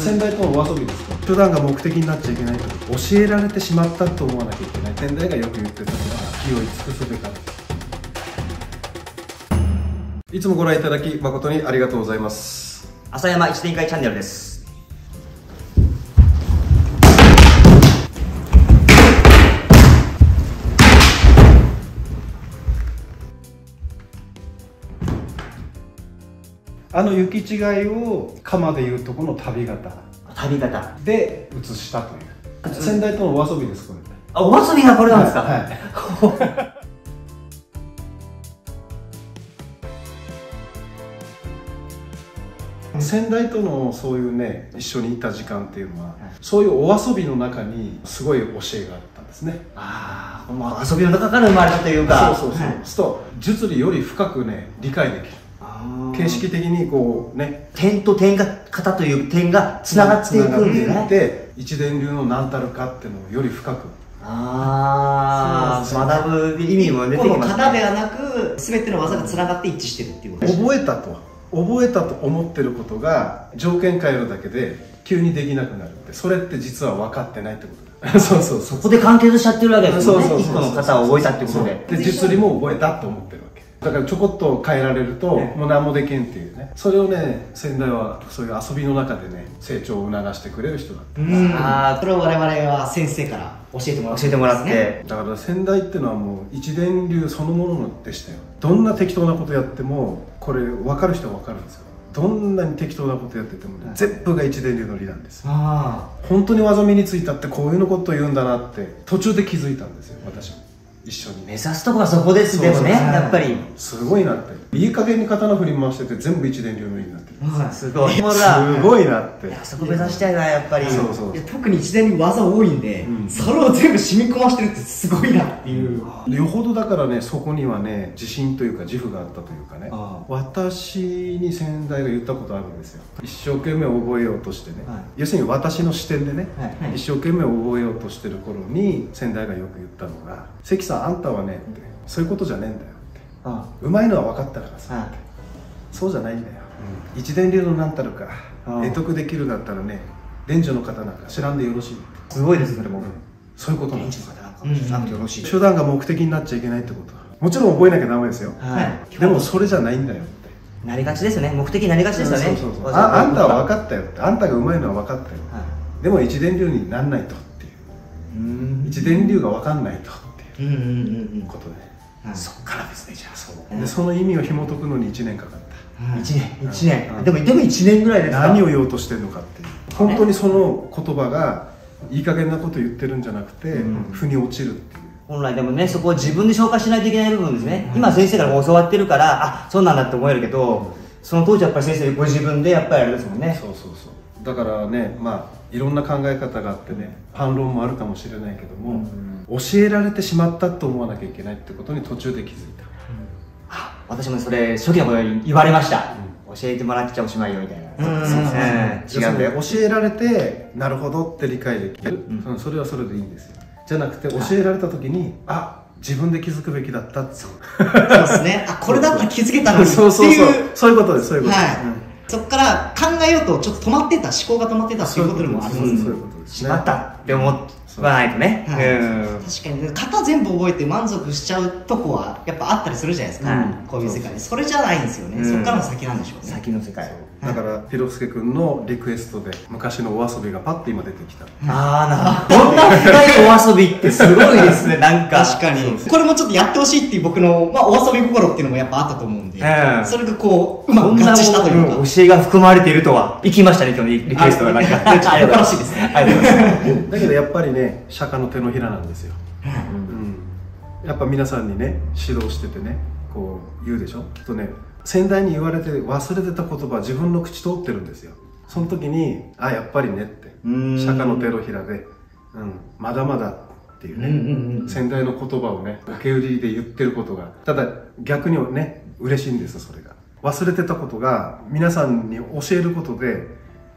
先代とのお遊びですか。手段が目的になっちゃいけないと教えられてしまったと思わなきゃいけない。先代がよく言ってたのは気を尽くすべから。いつもご覧いただき誠にありがとうございます。 浅山一展開チャンネルです。 行き違いを鎌でいうとこの旅型で写したという先代とのお遊びです。これお遊びがこれなんですか。 はい先代とのそういうね一緒にいた時間っていうのは、そういうお遊びの中にすごい教えがあったんですね。 ああ、遊びの中から生まれたというか、 そうと術理より深くね理解できる。形式的にこうね、 点と点が型という点がつながっていくんでね。 で一電流の何たるかっていうのをより深く学ぶ意味も出てきますね。 型ではなく全ての技がつながって一致してるっていうこと。 覚えたと思ってることが条件変えるだけで急にできなくなるって、それって実は分かってないってことだ。 そこで完結しちゃってるわけですよね。一個の型を覚えたってことで。 で術理も覚えたと思ってるわけだから、ちょこっと変えられるともう何もできんっていうね。それをね先代はそういう遊びの中でね成長を促してくれる人だった。 それを我々は先生から教えてもらって、 だから先代っていうのはもう一電流そのものでしたよ。どんな適当なことやってもこれ分かる人は分かるんですよ。どんなに適当なことやっててもね、全部が一電流の理なんですよ。本当に技身についたってこういうのことを言うんだなって途中で気づいたんですよ。私も一緒に目指すとこがそこですでもね、やっぱりすごいなって。いい加減に刀振り回してて全部一電流の理になってる。 すごいすごいなって。 そこ目指したいな、やっぱり。 特に一電流技多いんで、それを全部染み込ましてるってすごいなっていう。 よほどだからね、そこにはね自信というか自負があったというかね、私に先代が言ったことあるんですよ。一生懸命覚えようとしてね、要するに私の視点でね、一生懸命覚えようとしてる頃に先代がよく言ったのが「関さん、あんたはねってそういうことじゃねえんだよ」って「うまいのは分かったからさ」って「そうじゃないんだよ、一電流の何たるか得得できるだったらね、伝授の方なんか知らんでよろしい」。 すごいです、それも。 そういうことなんです。 よろしい。 手段が目的になっちゃいけないってこと。もちろん覚えなきゃダメですよ。でもそれじゃないんだよってなりがちですよね。目的になりがちですよね。 あんたは分かったよって、あんたがうまいのは分かったよ、でも一電流になんないとっていう、一電流が分かんないとっていうことで、そっからですね。じゃあでその意味を紐解くのに1年かかった。 1年でも1年ぐらいですか。 何を言おうとしてるのかっていう、本当にその言葉がいい加減なこと言ってるんじゃなくて腑に落ちるっていう。 本来でもね、そこを自分で消化しないといけない部分ですね。今先生から教わってるから、あ、そうなんだって思えるけど、その当時やっぱり先生ご自分でやっぱりあれですもんね。 だからね、いろんな考え方があってね、反論もあるかもしれないけども、教えられてしまったと思わなきゃいけないってことに途中で気づいた。 私もそれ初期の頃に言われました。教えてもらっちゃおしまいよみたいな。 違うんだよ。教えられてなるほどって理解できる、それはそれでいいんですよ。じゃなくて教えられた時に、あ、自分で気づくべきだったって。そうですね。あ、これだったら気づけたのにっていう。 そういうことです。そういうことです。 そこから考えようとちょっと止まってた、思考が止まってたっていうことでもありますね。 そういうことですね。 しまったって思わないとね。 確かに型全部覚えて満足しちゃうとこはやっぱあったりするじゃないですか、こういう世界で。それじゃないんですよね。そっからの先なんでしょうね。 先の世界。 だから広助君のリクエストで昔のお遊びがパッと今出てきた。 こんな深いお遊びってすごいですね。なんか確かにこれもちょっとやってほしいっていう僕のお遊び心っていうのもやっぱあったと思うんで、それがこううまく合致したというか、 教えが含まれているとは。行きましたね、今日のリクエストが。なんか素晴らしいですね。 だけどやっぱりね、釈迦の手のひらなんですよ。やっぱ皆さんにね指導しててね、こう言うでしょ。きっとね、先代に言われて忘れてた言葉自分の口通ってるんですよ。その時に、あ、やっぱりねって、釈迦の手のひらで、まだまだっていうね、先代の言葉をね受け売りで言ってることが、ただ逆にね嬉しいんです。それが忘れてたことが皆さんに教えることで、あ、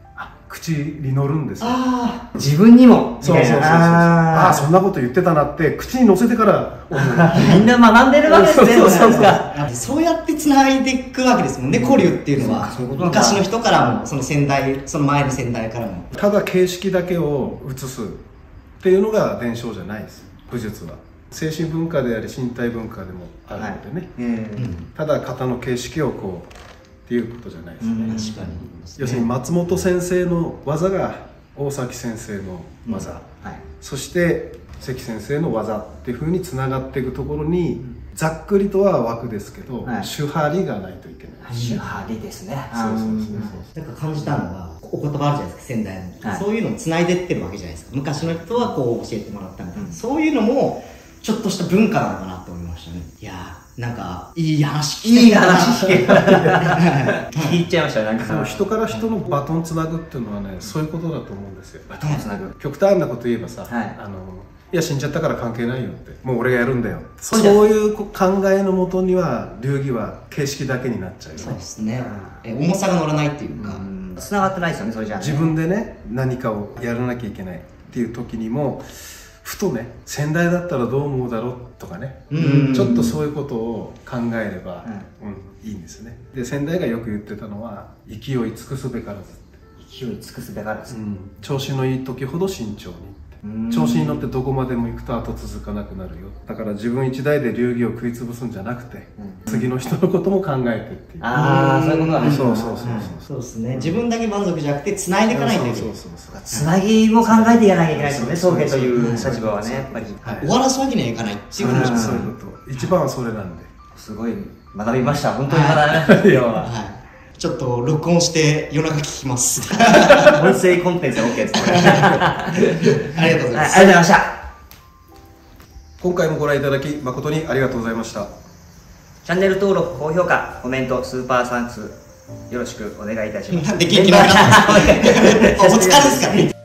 口に乗るんですよ。 自分にもそうそうそうそう。ああ、そんなこと言ってたなって口に乗せてから思う。 みんな学んでるわけですね。 そうやってつないでいくわけですもんね、古流っていうのは。昔の人からも、その先代、その前の先代からも。 ただ形式だけを移すっていうのが伝承じゃないです、武術は。精神文化であり身体文化でもあるのでね、ただ型の形式をこうっていうことじゃないですね。 確かに。 要するに松本先生の技が大崎先生の技、そして関先生の技っていうふうにつながっていくところに、ざっくりとは枠ですけど、手張りがないといけない。 手張りですね。 なんか感じたのが、お言葉あるじゃないですか、先代の。そういうのをつないでってるわけじゃないですか。昔の人はこう教えてもらったみたいな。そういうのもちょっとした文化なのかなって思いましたね。いやー、なんかいい話聞けた聞いちゃいましたね。なんか人から人のバトンつなぐっていうのはね、そういうことだと思うんですよ。 バトンつなぐ。 極端なこと言えばさ、いや死んじゃったから関係ないよって、もう俺がやるんだよ、そういう考えのもとには流儀は形式だけになっちゃうよね。 そうですね。重さが乗らないっていうか、 つながってないですよね、それじゃあ。 自分でね、何かをやらなきゃいけないっていう時にもふとね、先代だったらどう思うだろうとかね、ちょっとそういうことを考えればいいんですね。で、先代がよく言ってたのは、勢い尽くすべからずって。 勢い尽くすべからず、 調子のいい時ほど慎重に。調子に乗ってどこまでも行くと後続かなくなるよ。だから自分一代で流儀を食いつぶすんじゃなくて、次の人のことも考えてっていう。 そういうことなんですね。 そうですね。自分だけ満足じゃなくて繋いでいかないといけない。 つなぎも考えていかなきゃいけないですよね、宗家という立場はね、やっぱり。 終わらすわけにはいかないっていうことです。 そういうこと。一番はそれなんで。 すごい学びました。本当に学びました。今日は。 ちょっと録音して夜中聞きます。 音声コンテンツは OK です。 ありがとうございます。 ありがとうございました。 今回もご覧いただき誠にありがとうございました。 チャンネル登録、高評価、コメント、スーパーサンクスよろしくお願いいたします。 なんで元気なかったんですか？お疲れですからね。